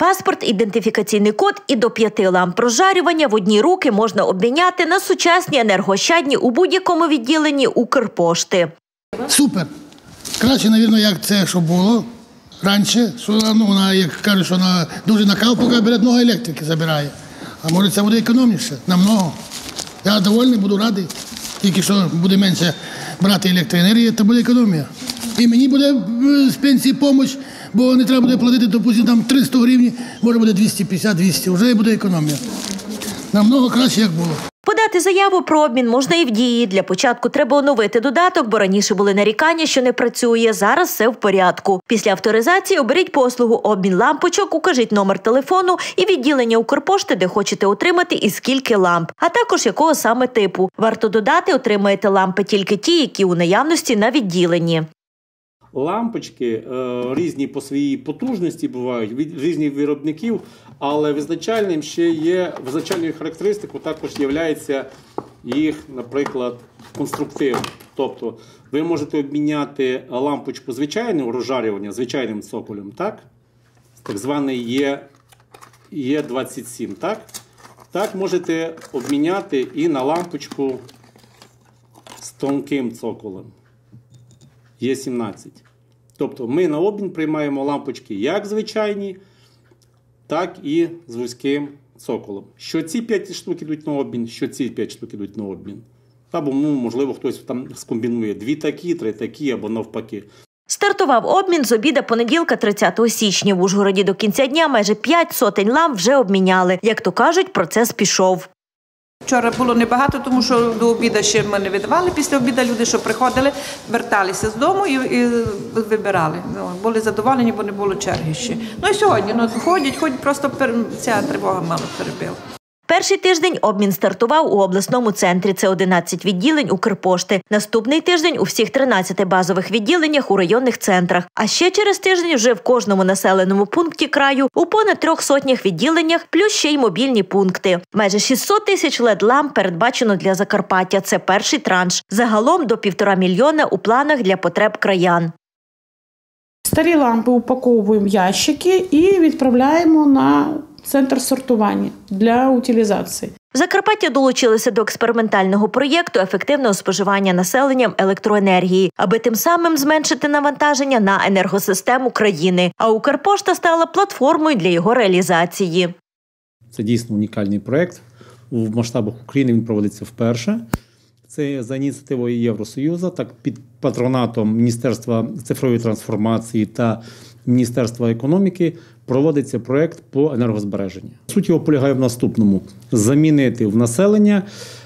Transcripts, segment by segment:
Паспорт, ідентифікаційний код і до 5 ламп розжарювання в одні руки можна обміняти на сучасні енергоощадні у будь-якому відділенні Укрпошти. Супер! Краще, мабуть, як це, що було раніше, що вона, як кажуть, що вона дуже накал, поки бере много електрики забирає. А може це буде економніше, намного. Я довольний, буду радий. Тільки що буде менше брати електроенергії, то буде економія. І мені буде з пенсії допомога, бо не треба буде платити, допустимо, там 300 гривень, може буде 250-200, вже буде економія. Намного краще, як було. Подати заяву про обмін можна і в Дії. Для початку треба оновити додаток, бо раніше були нарікання, що не працює. Зараз все в порядку. Після авторизації оберіть послугу «Обмін лампочок», укажіть номер телефону і відділення Укрпошти, де хочете отримати і скільки ламп, а також якого саме типу. Варто додати, отримаєте лампи тільки ті, які у наявності на відділенні. Лампочки різні по своїй потужності бувають, від різних виробників, але визначальною характеристикою також є їх, наприклад, конструктив. Тобто ви можете обміняти лампочку звичайного розжарювання, звичайним цоколем, так званий Е27, так можете обміняти і на лампочку з тонким цоколем. Е17. Тобто ми на обмін приймаємо лампочки як звичайні, так і з вузьким цоколом. Що ці 5 штук йдуть на обмін, що ці 5 штук йдуть на обмін. Або, можливо, хтось там скомбінує 2 такі, 3 такі, або навпаки. Стартував обмін з обіда понеділка 30 січня. В Ужгороді до кінця дня майже 5 сотень ламп вже обміняли. Як то кажуть, процес пішов. Вчора було небагато, тому що до обіду ще ми не видавали. Після обіду люди, що приходили, верталися з дому і вибирали. Були задоволені, бо не було черги ще. Ну і сьогодні ходять, просто ця тривога мало перебила. Перший тиждень обмін стартував у обласному центрі. Це 11 відділень Укрпошти. Наступний тиждень у всіх 13 базових відділеннях у районних центрах. А ще через тиждень вже в кожному населеному пункті краю у понад 300 відділеннях, плюс ще й мобільні пункти. Майже 600 тисяч LED-ламп передбачено для Закарпаття. Це перший транш. Загалом до 1,5 мільйона у планах для потреб краян. Старі лампи упаковуємо в ящики і відправляємо на центр сортування для утилізації. Закарпаття долучилося до експериментального проєкту ефективного споживання населенням електроенергії, аби тим самим зменшити навантаження на енергосистему країни. А Укрпошта стала платформою для його реалізації. Це дійсно унікальний проєкт. У масштабах України він проводиться вперше. Це за ініціативою Євросоюзу, так під патронатом Міністерства цифрової трансформації та Міністерства економіки проводиться проєкт по енергозбереженню. Суть його полягає в наступному. Замінити в населення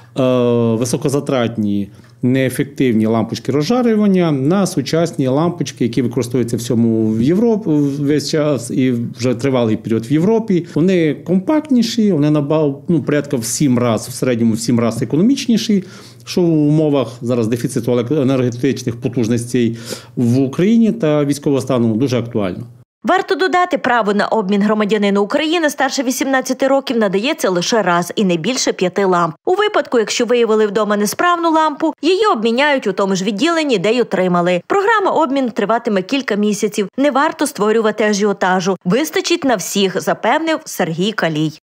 високозатратні, неефективні лампочки розжарювання на сучасні лампочки, які використовуються в Європі весь час і вже тривалий період в Європі. Вони компактніші, вони порядка в 7 разів, в середньому в 7 разів економічніші, що в умовах зараз дефіциту енергетичних потужностей в Україні та військового стану дуже актуально. Варто додати, право на обмін громадянину України старше 18 років надається лише раз і не більше 5 ламп. У випадку, якщо виявили вдома несправну лампу, її обміняють у тому ж відділенні, де й отримали. Програма обміну триватиме кілька місяців. Не варто створювати ажіотажу. Вистачить на всіх, запевнив Сергій Калій.